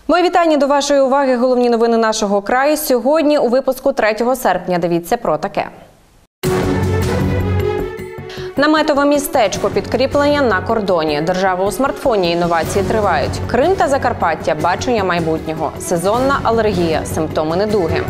Мої вітання до вашої уваги. Головні новини нашого краю. Сьогодні у випуску 3 серпня. Дивіться про таке. Наметове містечко, підкріплення на кордоні. Держава у смартфоні, інновації тривають. Крим та Закарпаття, бачення майбутнього. Сезонна алергія, симптоми недуги.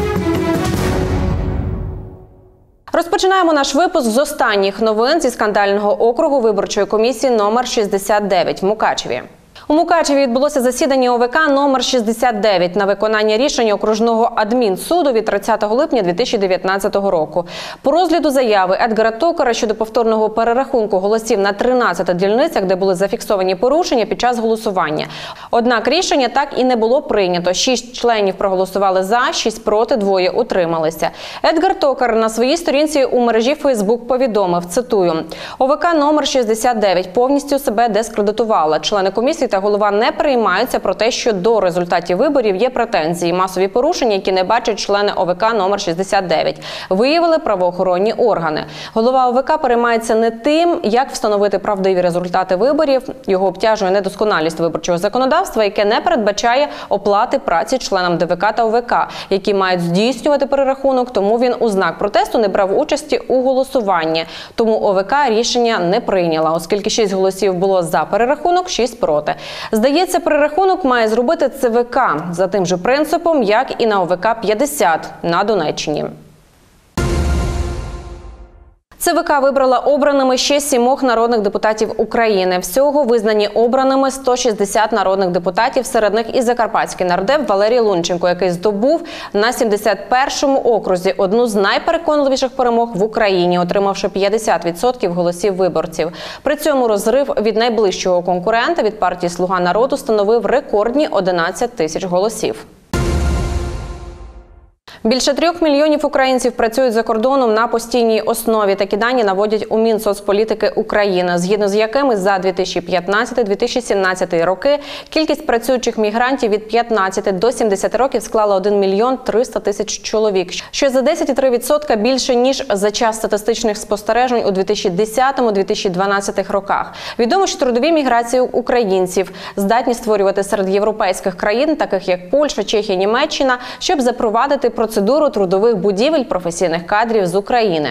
Розпочинаємо наш випуск з останніх новин зі скандального округу виборчої комісії номер 69 в Мукачеві. У Мукачеві відбулося засідання ОВК номер 69 на виконання рішення окружного адмінсуду від 30 липня 2019 року. По розгляду заяви Едгара Токара щодо повторного перерахунку голосів на 13 дільницях, де були зафіксовані порушення під час голосування. Однак рішення так і не було прийнято. 6 членів проголосували за, 6 проти, 2 утрималися. Едгар Токар на своїй сторінці у мережі Фейсбук повідомив, цитую, «ОВК номер 69 повністю себе дискредитувала. Члени комісії та голова не переймаються про те, що до результатів виборів є претензії, масові порушення, які не бачать члени ОВК номер 69. Виявили правоохоронні органи. Голова ОВК переймається не тим, як встановити правдиві результати виборів. Його обтяжує недосконалість виборчого законодавства, яке не передбачає оплати праці членам ДВК та ОВК, які мають здійснювати перерахунок, тому він у знак протесту не брав участі у голосуванні. Тому ОВК рішення не прийняла, оскільки 6 голосів було за перерахунок, 6 проти. Здається, перерахунок має зробити ЦВК за тим же принципом, як і на ОВК-50 на Донеччині. ЦВК вибрала обраними ще 7 народних депутатів України. Всього визнані обраними 160 народних депутатів, серед них і закарпатський нардеп Валерій Лунченко, який здобув на 71-му окрузі одну з найпереконливіших перемог в Україні, отримавши 50% голосів виборців. При цьому розрив від найближчого конкурента від партії «Слуга народу» становив рекордні 11 тисяч голосів. Більше 3 мільйонів українців працюють за кордоном на постійній основі. Такі дані наводять у Мінсоцполітики України, згідно з якими за 2015-2017 роки кількість працюючих мігрантів від 15 до 70 років склала 1 мільйон 300 тисяч чоловік, що за 10,3% більше, ніж за час статистичних спостережень у 2010-2012 роках. Відомо, що трудові міграції українців здатні створювати серед європейських країн, таких як Польща, Чехія, Німеччина, щоб запровадити процедуру трудових будівель професійних кадрів з України.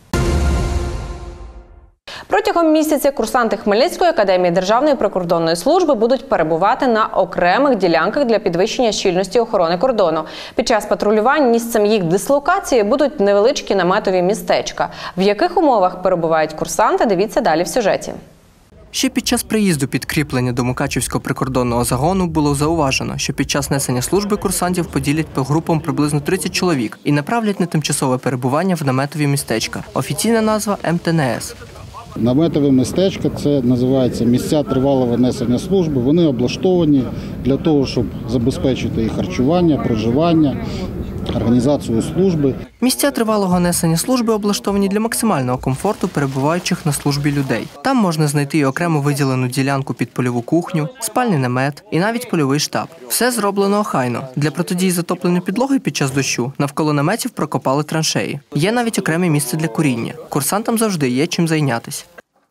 Протягом місяця курсанти Хмельницької академії Державної прикордонної служби будуть перебувати на окремих ділянках для підвищення щільності охорони кордону. Під час патрулювань місцем їх дислокації будуть невеличкі наметові містечка. В яких умовах перебувають курсанти, дивіться далі в сюжеті. Ще під час приїзду підкріплення до Мукачівського прикордонного загону було зауважено, що під час несення служби курсантів поділять по групам приблизно 30 чоловік і направлять на тимчасове перебування в наметові містечка. Офіційна назва – МТНС. Наметові містечка – це називається місця тривалого несення служби. Вони облаштовані для того, щоб забезпечити їх харчування, проживання, організацію служби. Місця тривалого несення служби облаштовані для максимального комфорту перебуваючих на службі людей. Там можна знайти і окремо виділену ділянку під польову кухню, спальний намет і навіть польовий штаб. Все зроблено охайно. Для протидії затопленню підлоги під час дощу навколо наметів прокопали траншеї. Є навіть окреме місце для куріння. Курсантам завжди є чим зайнятися.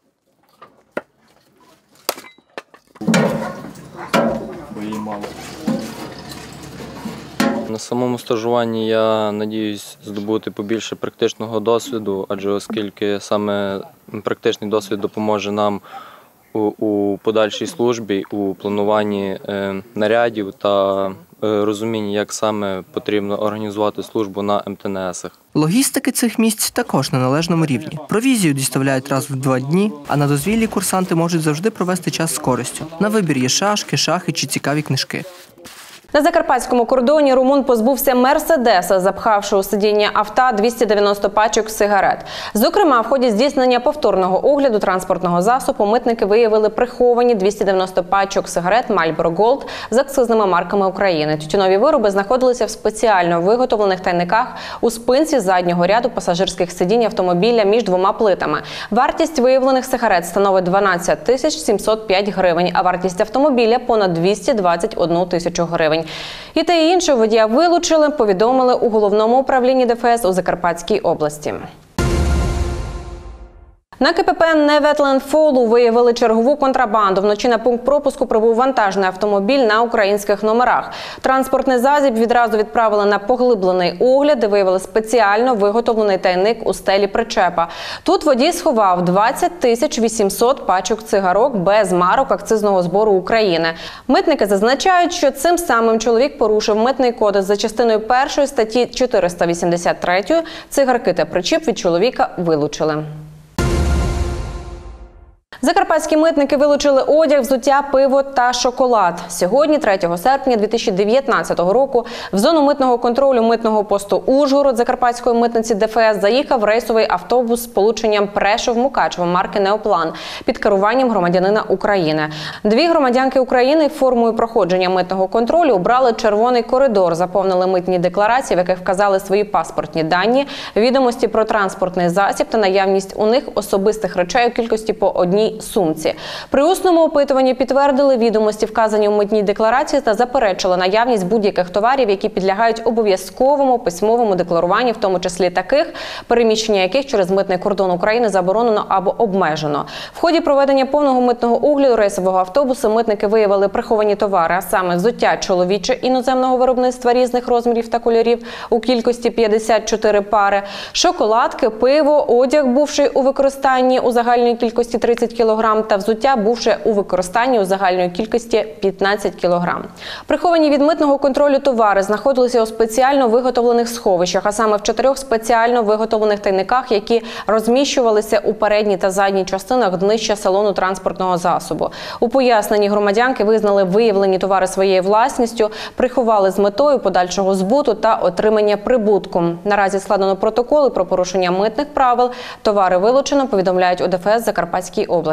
На самому стажуванні я сподіваюся здобути побільше практичного досвіду, адже оскільки саме практичний досвід допоможе нам у подальшій службі, у плануванні нарядів та розумінні, як саме потрібно організувати службу на МТНСах. Логістики цих місць також на належному рівні. Провізію діставляють раз в 2 дні, а на дозвіллі курсанти можуть завжди провести час з користю. На вибір є шашки, шахи чи цікаві книжки. На закарпатському кордоні румун позбувся Мерседеса, запхавши у сидіння авто 290 пачок сигарет. Зокрема, в ході здійснення повторного огляду транспортного засобу митники виявили приховані 290 пачок сигарет Marlboro Gold з акцизними марками України. Тютюнові вироби знаходилися в спеціально виготовлених тайниках у спинці заднього ряду пасажирських сидінь автомобіля між 2 плитами. Вартість виявлених сигарет становить 12 705 гривень, а вартість автомобіля – понад 221 тисячу гривень. І те і інше водія вилучили, повідомили у Головному управлінні ДФС у Закарпатській області. На КПП Неветленд-Фолу виявили чергову контрабанду. Вночі на пункт пропуску прибув вантажний автомобіль на українських номерах. Транспортний засіб відразу відправили на поглиблений огляд, де виявили спеціально виготовлений тайник у стелі причепа. Тут водій сховав 20 800 пачок цигарок без марок акцизного збору України. Митники зазначають, що цим самим чоловік порушив митний кодекс за частиною 1 статті 483. Цигарки та причіп від чоловіка вилучили. Закарпатські митники вилучили одяг, взуття, пиво та шоколад. Сьогодні, 3 серпня 2019 року, в зону митного контролю митного посту Ужгород Закарпатської митниці ДФС заїхав рейсовий автобус з сполученням Прешов-Мукачево марки «Неоплан» під керуванням громадянина України. Дві громадянки України формою проходження митного контролю обрали червоний коридор, заповнили митні декларації, в яких вказали свої паспортні дані, відомості про транспортний засіб та наявність у них особистих речей у кількості по одній сумці. При усному опитуванні підтвердили відомості, вказані у митній декларації, та заперечили наявність будь-яких товарів, які підлягають обов'язковому письмовому декларуванню, в тому числі таких, переміщення яких через митний кордон України заборонено або обмежено. В ході проведення повного митного огляду рейсового автобусу митники виявили приховані товари, а саме взуття чоловіче іноземного виробництва різних розмірів та кольорів у кількості 54 пари, шоколадки, пиво, одяг, бувший у використанні у загальній кількості 30 кг та взуття, бувши у використанні у загальної кількості 15 кг. Приховані від митного контролю товари знаходилися у спеціально виготовлених сховищах, а саме в 4 спеціально виготовлених тайниках, які розміщувалися у передній та задній частинах днища салону транспортного засобу. У поясненні громадянки визнали виявлені товари своєю власністю, приховали з метою подальшого збуту та отримання прибутку. Наразі складено протоколи про порушення митних правил. Товари вилучено, повідомляють у ДФС Закарпатській області.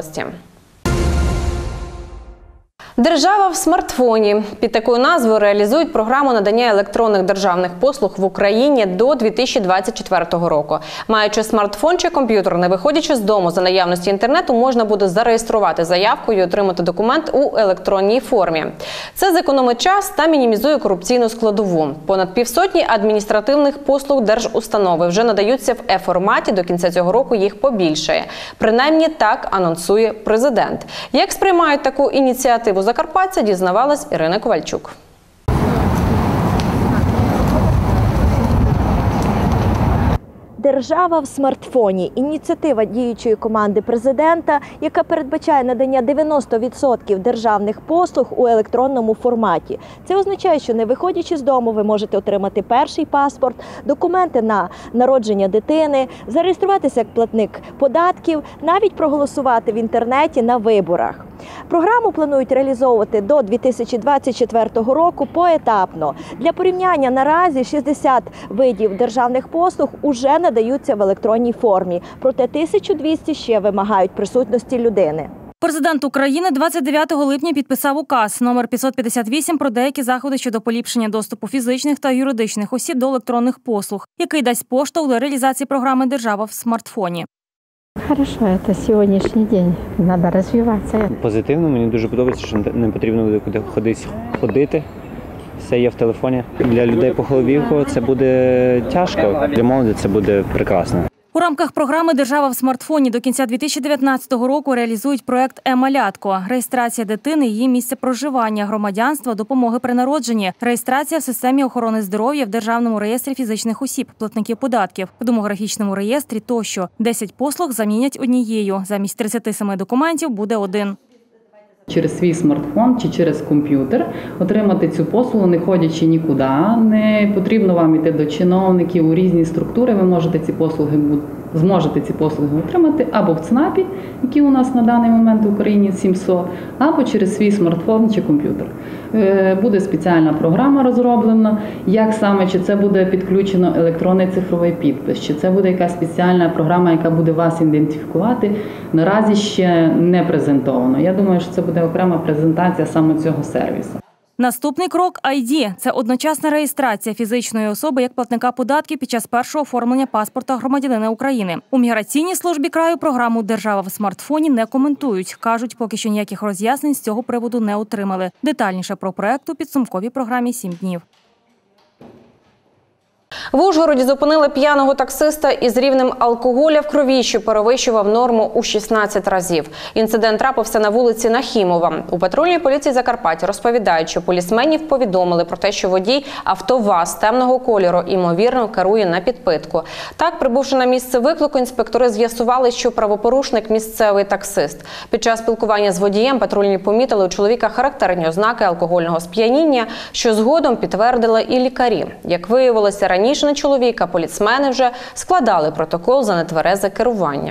Держава в смартфоні. Під такою назвою реалізують програму надання електронних державних послуг в Україні до 2024 року. Маючи смартфон чи комп'ютер, не виходячи з дому за наявності інтернету, можна буде зареєструвати заявку і отримати документ у електронній формі. Це зекономить час та мінімізує корупційну складову. Понад півсотні адміністративних послуг держустанови вже надаються в е-форматі, до кінця цього року їх побільшає. Принаймні так анонсує президент. Як сприймають таку ініціативу закарпатця, дізнавалась Ірина Ковальчук. Держава в смартфоні – ініціатива діючої команди президента, яка передбачає надання 90% державних послуг у електронному форматі. Це означає, що не виходячи з дому, ви можете отримати перший паспорт, документи на народження дитини, зареєструватися як платник податків, навіть проголосувати в інтернеті на виборах. Програму планують реалізовувати до 2024 року поетапно. Для порівняння наразі 60 видів державних послуг уже надаються в електронній формі, проте 1200 ще вимагають присутності людини. Президент України 29 липня підписав указ номер 558 про деякі заходи щодо поліпшення доступу фізичних та юридичних осіб до електронних послуг, який дасть поштовх до реалізації програми «Держава в смартфоні». Хорошо, це сьогоднішній день. Треба розвиватися. Позитивно, мені дуже подобається, що не потрібно буде куди ходити. Все є в телефоні. Для людей похилого це буде тяжко, для молоді це буде прекрасно. У рамках програми «Держава в смартфоні» до кінця 2019 року реалізують проект «Е-малятко». Реєстрація дитини, її місце проживання, громадянства, допомоги при народженні, реєстрація в системі охорони здоров'я, в Державному реєстрі фізичних осіб, платників податків, в демографічному реєстрі тощо. 10 послуг замінять однією. Замість 37 документів буде один. Через свій смартфон чи через комп'ютер отримати цю послугу, не ходячи нікуди. Не потрібно вам йти до чиновників у різні структури. Ви зможете ці послуги отримати або в ЦНАПі, які у нас на даний момент в Україні 700, або через свій смартфон чи комп'ютер. Буде спеціальна програма розроблена, як саме, чи це буде підключено електронний цифровий підпис, чи це буде якась спеціальна програма, яка буде вас ідентифікувати, наразі ще не презентовано. Я думаю, що це буде окрема презентація саме цього сервісу. Наступний крок – ID – це одночасна реєстрація фізичної особи як платника податків під час першого оформлення паспорта громадянина України. У міграційній службі краю програму «Держава в смартфоні» не коментують. Кажуть, поки що ніяких роз'яснень з цього приводу не отримали. Детальніше про проект у підсумковій програмі «7 днів». В Ужгороді зупинили п'яного таксиста із рівнем алкоголя в крові, що перевищував норму у 16 разів. Інцидент трапився на вулиці Нахімова. У патрульній поліції Закарпаття розповідають, що полісменів повідомили про те, що водій авто ВАЗ темного кольору, ймовірно, керує на підпитку. Так, прибувши на місце виклику, інспектори з'ясували, що правопорушник – місцевий таксист. Під час спілкування з водієм патрульні помітили у чоловіка характерні ознаки алкогольного сп'яніння, що згодом підтвердили і лікарі. Як виявилося, раніше на чоловіка поліцмени вже складали протокол за нетверезе керування.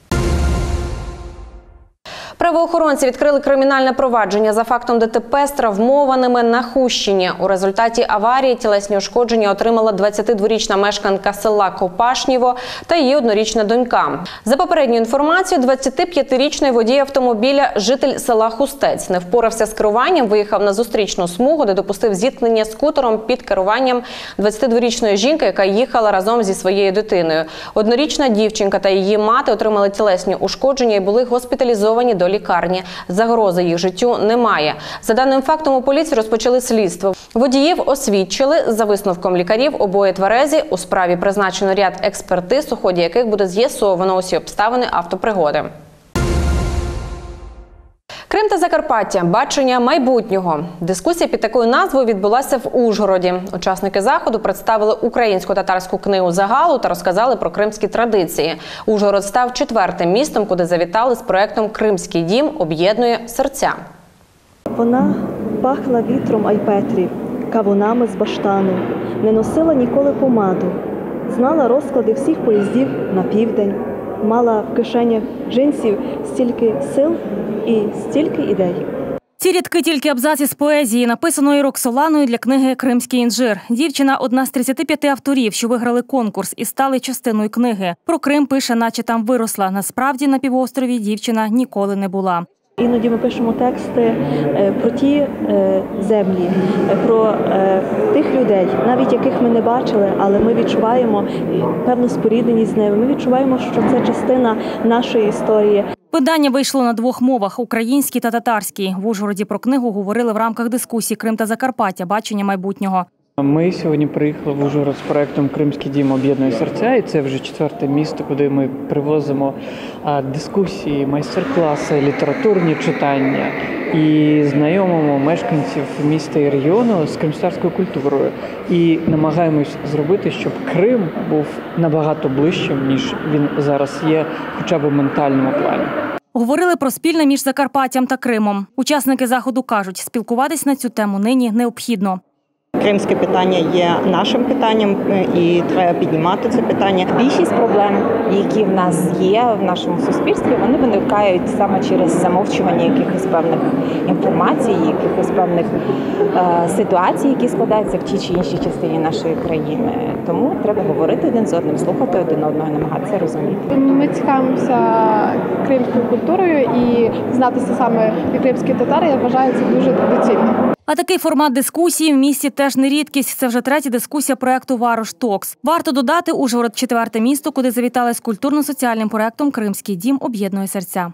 Правоохоронці відкрили кримінальне провадження за фактом ДТП з травмованими на Хустині. У результаті аварії тілесні ушкодження отримала 22-річна мешканка села Копашнєво та її однорічна донька. За попередньою інформацією, 25-річний водій автомобіля, житель села Хустець, не впорався з керуванням, виїхав на зустрічну смугу, де допустив зіткнення скутером під керуванням 22-річної жінки, яка їхала разом зі своєю дитиною. Однорічна дівчинка та її мати отримали тілесні ушкодження і були госпіталізовані до лікарні. Загрози їх життю немає. За даним фактом у поліції розпочали слідство. Водіїв освідчили. За висновком лікарів, обоє тверезі. У справі призначено ряд експертиз, у ході яких буде з'ясовано усі обставини автопригоди. Крим та Закарпаття – бачення майбутнього. Дискусія під такою назвою відбулася в Ужгороді. Учасники заходу представили українсько-татарську книгу загалу та розказали про кримські традиції. Ужгород став 4-тим містом, куди завітали з проєктом «Кримський дім об'єднує серця». Вона пахла вітром Айпетрі, кавунами з баштану, не носила ніколи помаду, знала розклади всіх поїздів на південь, мала в кишенях джинсів стільки сил і стільки ідей. Ці рядки тільки абзаці з поезії, написаної Роксоланою для книги «Кримський інжир». Дівчина – одна з 35 авторів, що виграли конкурс і стали частиною книги. Про Крим пише, наче там виросла. Насправді на півострові дівчина ніколи не була. Іноді ми пишемо тексти про ті землі, про тих людей, навіть яких ми не бачили, але ми відчуваємо певну спорідненість з ними. Ми відчуваємо, що це частина нашої історії. Видання вийшло на 2 мовах – українській та татарській. В Ужгороді про книгу говорили в рамках дискусії «Крим та Закарпаття. Бачення майбутнього». Ми сьогодні приїхали в Ужгород з проєктом «Кримський дім об'єднує серця», і це вже 4-те місто, куди ми привозимо дискусії, майстер-класи, літературні читання і знайомимо мешканців міста і регіону з кримською культурою. І намагаємось зробити, щоб Крим був набагато ближчим, ніж він зараз є, хоча б в ментальному плані. Говорили про спільне між Закарпаттям та Кримом. Учасники заходу кажуть, спілкуватись на цю тему нині необхідно. Кримське питання є нашим питанням і треба піднімати це питання. Більшість проблем, які в нас є в нашому суспільстві, вони виникають саме через замовчування якихось певних інформацій, якихось певних ситуацій, які складаються в тій чи іншій частині нашої країни. Тому треба говорити один з одним, слухати один одного, намагатися розуміти. Ми цікавимося кримською культурою і знатися саме кримські татари, я вважаю, це дуже доцільно. А такий формат дискусії в місті теж не рідкість. Це вже 3-я дискусія проєкту «Варош Токс». Варто додати, Ужгород – 4-те місто, куди завітали з культурно-соціальним проєктом «Кримський дім об'єднує серця».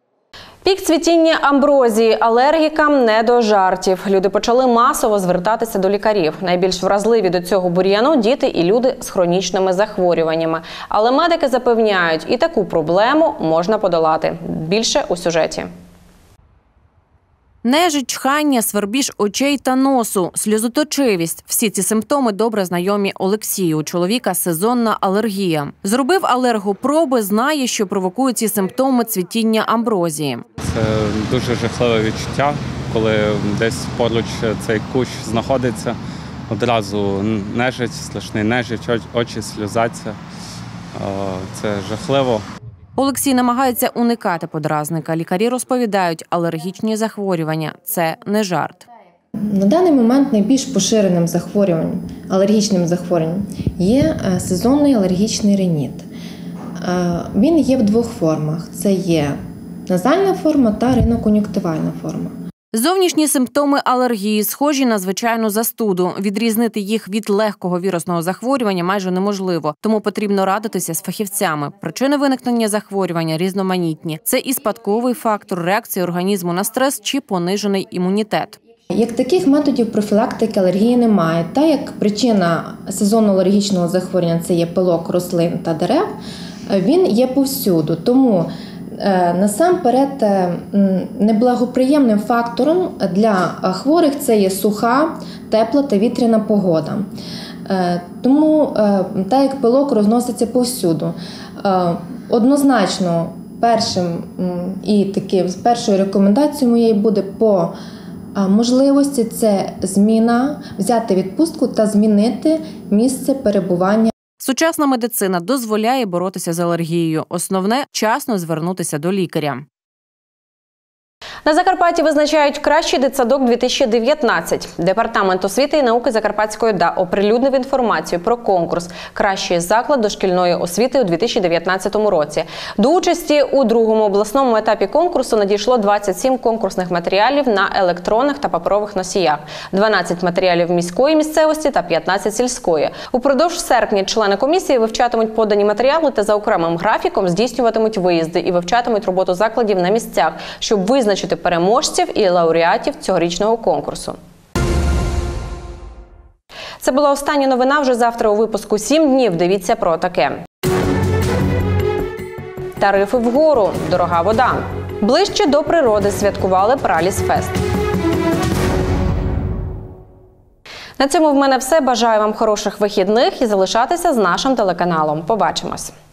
Пік цвітіння амброзії. Алергікам не до жартів. Люди почали масово звертатися до лікарів. Найбільш вразливі до цього бур'яну – діти і люди з хронічними захворюваннями. Але медики запевняють, і таку проблему можна подолати. Більше у сюжеті. Нежить, чхання, свербіж очей та носу, сльозоточивість – всі ці симптоми добре знайомі Олексію. У чоловіка сезонна алергія. Зробив алергопроби, знає, що провокують ці симптоми цвітіння амброзії. Це дуже жахливе відчуття, коли десь поруч цей кущ знаходиться. Одразу нежить, страшний нежить, очі сльозаться. Це жахливо. Олексій намагається уникати подразника. Лікарі розповідають, алергічні захворювання – це не жарт. На даний момент найбільш поширеним захворюванням, алергічним захворюванням є сезонний алергічний риніт. Він є в 2 формах – це є назальна форма та ринокон'юнктивальна форма. Зовнішні симптоми алергії схожі на звичайну застуду. Відрізнити їх від легкого вірусного захворювання майже неможливо, тому потрібно радитися з фахівцями. Причини виникнення захворювання різноманітні. Це і спадковий фактор, реакція організму на стрес чи понижений імунітет. Як таких методів профілактики алергії немає, та як причина сезонного алергічного захворювання – це є пилок рослин та дерев, він є повсюду. Тому насамперед неблагоприємним фактором для хворих це є суха, тепла та вітряна погода. Тому так як пилок розноситься повсюду, однозначно першою рекомендацією моєю буде по можливості це зміна, взяти відпустку та змінити місце перебування. Сучасна медицина дозволяє боротися з алергією. Основне – вчасно звернутися до лікаря. На Закарпатті визначають кращий дитсадок 2019. Департамент освіти і науки Закарпатської ОДА оприлюднив інформацію про конкурс «Кращий заклад дошкільної освіти у 2019 році». До участі у другому обласному етапі конкурсу надійшло 27 конкурсних матеріалів на електронних та паперових носіях, 12 матеріалів міської місцевості та 15 сільської. Упродовж серпня члени комісії вивчатимуть подані матеріали та за окремим графіком здійснюватимуть виїзди і вивчатимуть роботу закладів на місцях, щоб визначити переможців і лауреатів цьогорічного конкурсу. Це була остання новина. Вже завтра у випуску «7 днів». Дивіться про таке. Тарифи вгору. Дорога вода. Ближче до природи святкували Пралісфест. На цьому в мене все. Бажаю вам хороших вихідних і залишатися з нашим телеканалом. Побачимось.